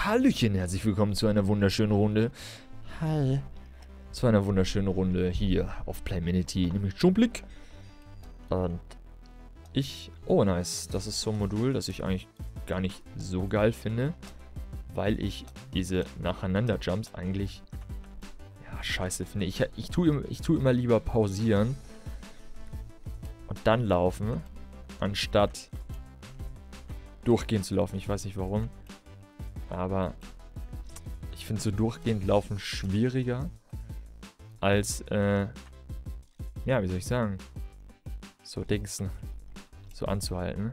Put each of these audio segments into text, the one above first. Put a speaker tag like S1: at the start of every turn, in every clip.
S1: Hallöchen, herzlich willkommen zu einer wunderschönen Runde. Hi. Zu einer wunderschönen Runde hier auf Playminity, nämlich Jumplik. Und oh nice, das ist so ein Modul, das ich eigentlich gar nicht so geil finde, weil ich diese Nacheinander-Jumps eigentlich, ja, scheiße finde. Ich tue immer lieber pausieren und dann laufen, anstatt durchgehend zu laufen. Ich weiß nicht warum, aber ich finde so durchgehend laufen schwieriger als, ja, wie soll ich sagen, so Dingsen, so anzuhalten.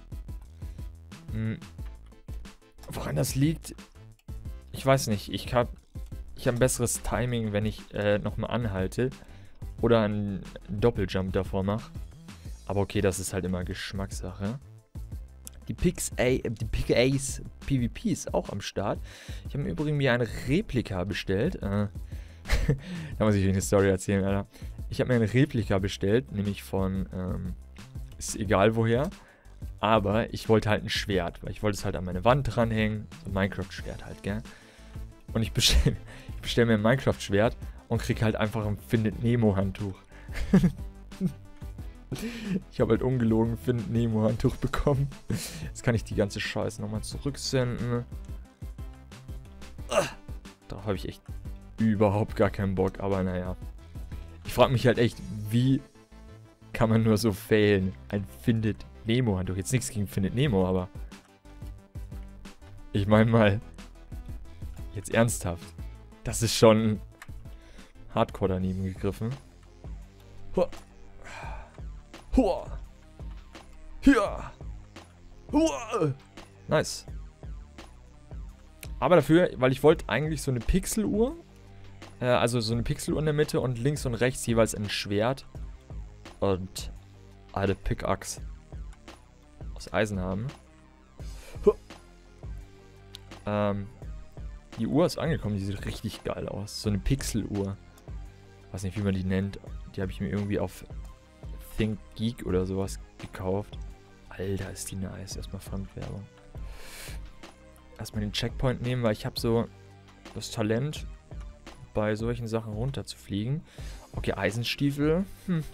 S1: Woran das liegt, ich weiß nicht. Ich hab ein besseres Timing, wenn ich nochmal anhalte oder einen Doppeljump davor mache. Aber okay, das ist halt immer Geschmackssache. Die Pick-Ace PvP ist auch am Start. Ich habe mir übrigens mir ein Replika bestellt. Da muss ich euch eine Story erzählen, Alter. Ich habe mir ein Replika bestellt, nämlich von, ist egal woher. Aber ich wollte halt ein Schwert, weil ich wollte es halt an meine Wand dranhängen. So ein Minecraft-Schwert halt, gell. Und ich bestell mir ein Minecraft-Schwert und krieg halt einfach ein Findet-Nemo-Handtuch. Ich habe halt ungelogen ein Findet-Nemo-Handtuch bekommen. Jetzt kann ich die ganze Scheiße nochmal zurücksenden. Darauf habe ich echt überhaupt gar keinen Bock, aber naja. Ich frage mich halt echt, wie kann man nur so failen? Ein Findet-Nemo-Handtuch. Jetzt nichts gegen Findet-Nemo, aber ich meine mal, jetzt ernsthaft. Das ist schon hardcore daneben gegriffen. Hua. Hua. Hua. Hua. Nice. Aber dafür, weil ich wollte eigentlich so eine Pixeluhr, also so eine Pixeluhr in der Mitte und links und rechts jeweils ein Schwert und eine Pickaxe aus Eisen haben. Die Uhr ist angekommen, die sieht richtig geil aus. So eine Pixeluhr. Weiß nicht, wie man die nennt. Die habe ich mir irgendwie auf ThinkGeek oder sowas gekauft. Alter, ist die nice. Erstmal Fremdwerbung. Erstmal den Checkpoint nehmen, weil ich habe so das Talent, bei solchen Sachen runterzufliegen. Okay, Eisenstiefel.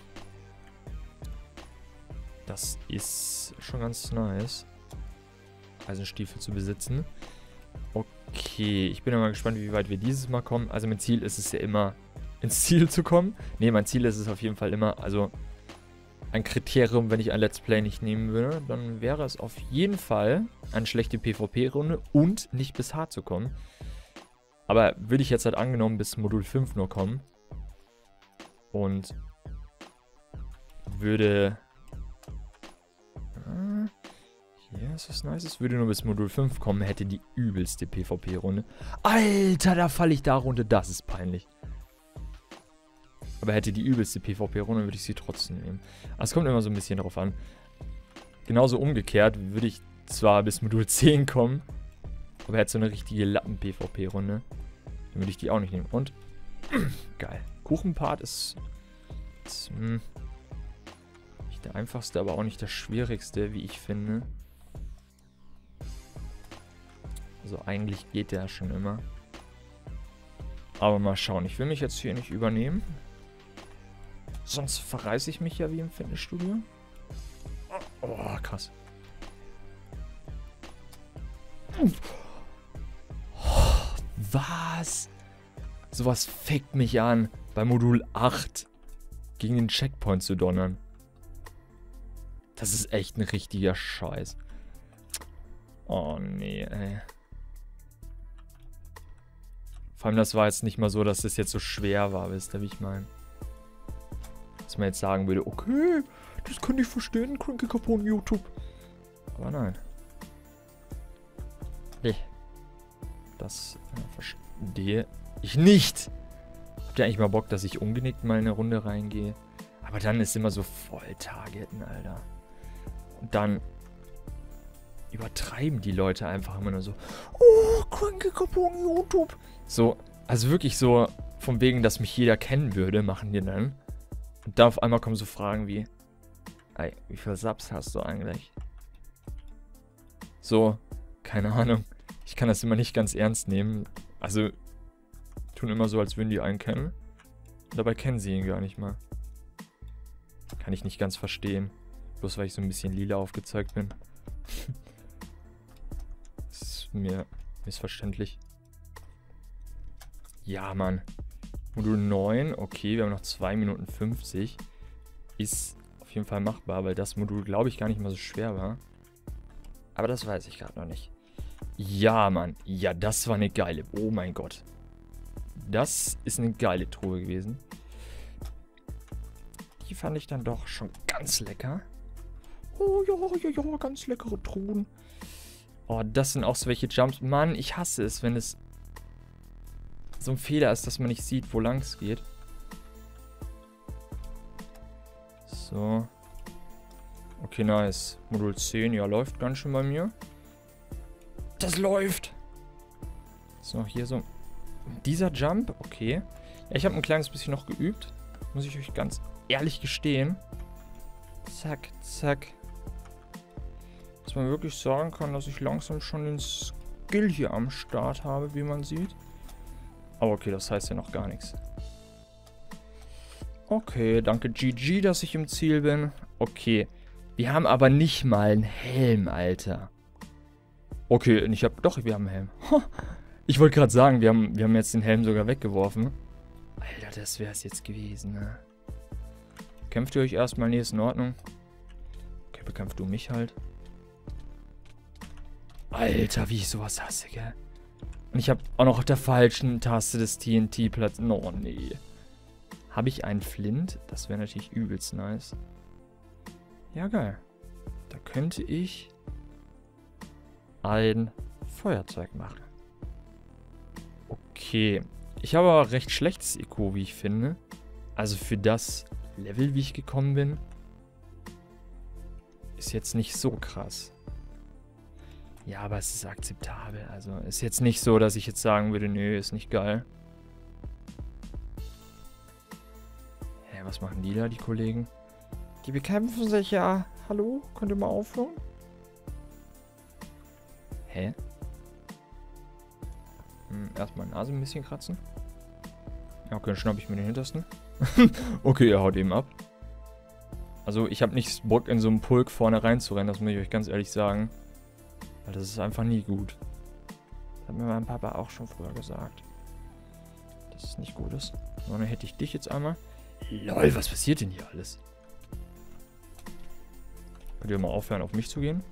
S1: Das ist schon ganz nice, Eisenstiefel zu besitzen. Okay, ich bin ja mal gespannt, wie weit wir dieses Mal kommen. Also mein Ziel ist es ja immer, ins Ziel zu kommen. Ne, mein Ziel ist es auf jeden Fall immer, also ein Kriterium, wenn ich ein Let's Play nicht nehmen würde, dann wäre es auf jeden Fall eine schlechte PvP-Runde und nicht bis H zu kommen. Aber würde ich jetzt halt angenommen bis Modul 5 nur kommen und würde... Hier ist was Nices. Würde nur bis Modul 5 kommen, hätte die übelste PvP-Runde. Alter, da falle ich da runter. Das ist peinlich. Aber hätte die übelste PvP-Runde, würde ich sie trotzdem nehmen. Aber es kommt immer so ein bisschen drauf an. Genauso umgekehrt würde ich zwar bis Modul 10 kommen, aber hätte so eine richtige Lappen-PvP-Runde. Dann würde ich die auch nicht nehmen. Und, geil. Kuchenpart ist nicht der einfachste, aber auch nicht der schwierigste, wie ich finde. Also eigentlich geht der schon immer. Aber mal schauen. Ich will mich jetzt hier nicht übernehmen. Sonst verreiße ich mich ja wie im Fitnessstudio. Oh, krass. Was? Sowas fickt mich an, bei Modul 8 gegen den Checkpoint zu donnern. Das ist echt ein richtiger Scheiß. Oh nee, ey. Vor allem, das war jetzt nicht mal so, dass das jetzt so schwer war, wisst ihr, wie ich meine? Dass man jetzt sagen würde, okay, das kann ich verstehen, Cranky Capone YouTube. Aber nein. Nee. Das verstehe ich nicht. Habt ihr eigentlich mal Bock, dass ich ungenickt mal in eine Runde reingehe? Aber dann ist immer so voll Targeten, Alter. Und dann übertreiben die Leute einfach immer nur so, oh, Cranky Capone YouTube. So, also wirklich so, von wegen, dass mich jeder kennen würde, machen die dann. Und da auf einmal kommen so Fragen wie, ey, wie viele Subs hast du eigentlich? So, keine Ahnung. Ich kann das immer nicht ganz ernst nehmen. Also, tun immer so, als würden die einen kennen. Dabei kennen sie ihn gar nicht mal. Kann ich nicht ganz verstehen. Bloß weil ich so ein bisschen lila aufgezeigt bin. Das ist mir missverständlich. Ja, Mann. Modul 9. Okay, wir haben noch 2 Minuten 50. Ist auf jeden Fall machbar, weil das Modul, glaube ich, gar nicht mal so schwer war. Aber das weiß ich gerade noch nicht. Ja, Mann. Ja, das war eine geile. Oh mein Gott. Das ist eine geile Truhe gewesen. Die fand ich dann doch schon ganz lecker. Oh ja, ja, ja, ganz leckere Truhen. Oh, das sind auch so welche Jumps. Mann, ich hasse es, wenn es so ein Fehler ist, dass man nicht sieht, wo lang es geht. So. Okay, nice. Modul 10, ja, läuft ganz schön bei mir. Das läuft! So, hier so. Dieser Jump, okay. Ja, ich habe ein kleines bisschen noch geübt. Muss ich euch ganz ehrlich gestehen. Zack, zack. Dass man wirklich sagen kann, dass ich langsam schon den Skill hier am Start habe, wie man sieht. Aber okay, das heißt ja noch gar nichts. Okay, danke GG, dass ich im Ziel bin. Okay, wir haben aber nicht mal einen Helm, Alter. Okay, wir haben einen Helm. Ich wollte gerade sagen, wir haben jetzt den Helm sogar weggeworfen. Alter, das wäre es jetzt gewesen, ne? Kämpft ihr euch erstmal? Nee, ist in Ordnung. Okay, bekämpft du mich halt. Alter, wie ich sowas hasse, gell? Und ich habe auch noch auf der falschen Taste des TNT Platz. Oh, nee. Habe ich einen Flint? Das wäre natürlich übelst nice. Ja, geil. Da könnte ich ein Feuerzeug machen. Okay. Ich habe aber recht schlechtes Eco, wie ich finde. Also für das Level, wie ich gekommen bin, ist jetzt nicht so krass. Ja, aber es ist akzeptabel. Also ist jetzt nicht so, dass ich jetzt sagen würde, nö, ist nicht geil. Hä, was machen die da, die Kollegen? Die bekämpfen sich ja. Hallo? Könnt ihr mal aufhören? Hä? Erstmal Nase ein bisschen kratzen. Ja, okay, dann schnapp ich mir den hintersten. Okay, er haut eben ab. Also ich habe nicht Bock, in so einem Pulk vorne reinzurennen, das muss ich euch ganz ehrlich sagen. Weil das ist einfach nie gut. Das hat mir mein Papa auch schon früher gesagt. Dass es nicht gut ist. So, dann hätte ich dich jetzt einmal. Lol, was passiert denn hier alles? Könnt ihr mal aufhören, auf mich zu gehen?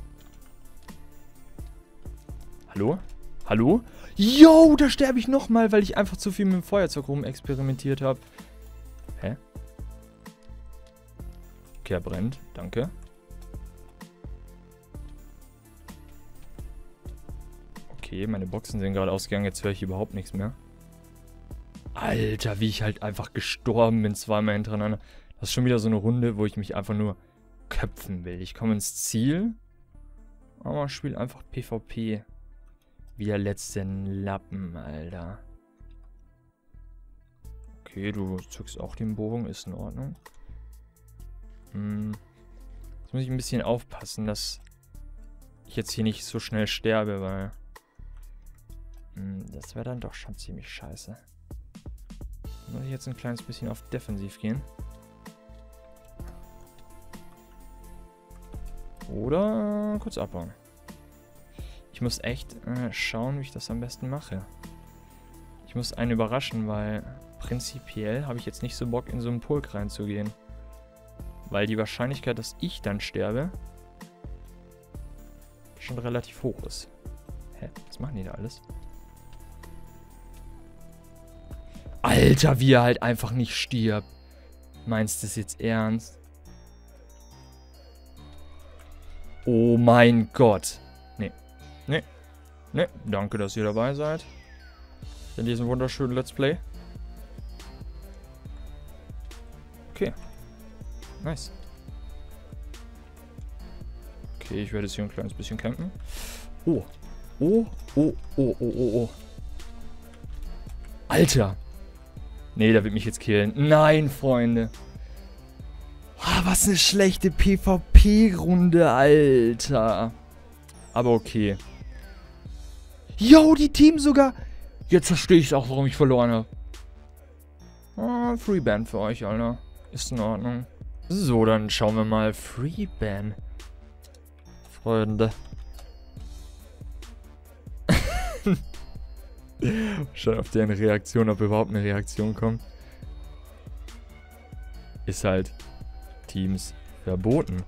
S1: Hallo? Hallo? Yo, da sterbe ich nochmal, weil ich einfach zu viel mit dem Feuerzeug rum experimentiert habe. Hä? Okay, er brennt. Danke. Okay, meine Boxen sind gerade ausgegangen. Jetzt höre ich überhaupt nichts mehr. Alter, wie ich halt einfach gestorben bin, zweimal hintereinander. Das ist schon wieder so eine Runde, wo ich mich einfach nur köpfen will. Ich komme ins Ziel. Aber ich spiele einfach PvP. Wie der letzte Lappen, Alter. Okay, du zückst auch den Bogen. Ist in Ordnung. Jetzt muss ich ein bisschen aufpassen, dass ich jetzt hier nicht so schnell sterbe, weil das wäre dann doch schon ziemlich scheiße. Muss ich jetzt ein kleines bisschen auf Defensiv gehen. Oder kurz abbauen. Ich muss echt schauen, wie ich das am besten mache. Ich muss einen überraschen, weil prinzipiell habe ich jetzt nicht so Bock, in so einen Pulk reinzugehen. Weil die Wahrscheinlichkeit, dass ich dann sterbe, schon relativ hoch ist. Hä? Was machen die da alles? Alter, wie er halt einfach nicht stirbt. Meinst du das jetzt ernst? Oh mein Gott. Nee. Nee. Nee. Danke, dass ihr dabei seid. In diesem wunderschönen Let's Play. Okay. Nice. Okay, ich werde jetzt hier ein kleines bisschen campen. Oh. Oh, oh, oh, oh, oh, oh. Alter. Nee, der wird mich jetzt killen. Nein, Freunde. Oh, was eine schlechte PvP-Runde, Alter. Aber okay. Yo, die Teams sogar. Jetzt verstehe ich auch, warum ich verloren habe. Ah, Freeban für euch, Alter. Ist in Ordnung. So, dann schauen wir mal. Freeban. Freunde. Schon auf deren Reaktion, ob überhaupt eine Reaktion kommt. Ist halt Teams verboten.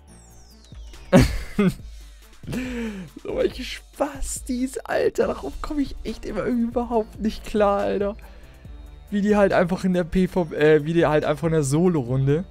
S1: So welche Spastis, Alter. Darauf komme ich echt immer überhaupt nicht klar, Alter. Wie die halt einfach in der wie die halt einfach in der Solo-Runde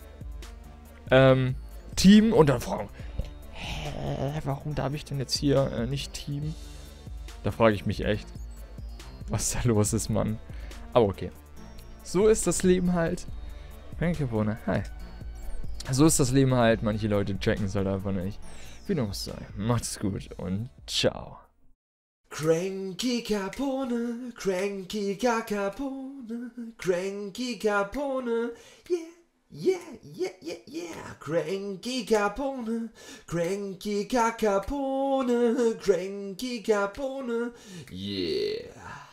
S1: Team und dann fragen, hä, warum darf ich denn jetzt hier nicht Team? Da frage ich mich echt, was da los ist, Mann. Aber okay. So ist das Leben halt. Frankie, hi. So ist das Leben halt. Manche Leute checken es halt einfach nicht. Wie dem auch sei. Macht's gut und ciao.
S2: Cranky Capone, Cranky Capone, Cranky Capone, yeah, yeah, yeah, yeah, yeah, Cranky Capone, Cranky Capone, Cranky Capone, yeah.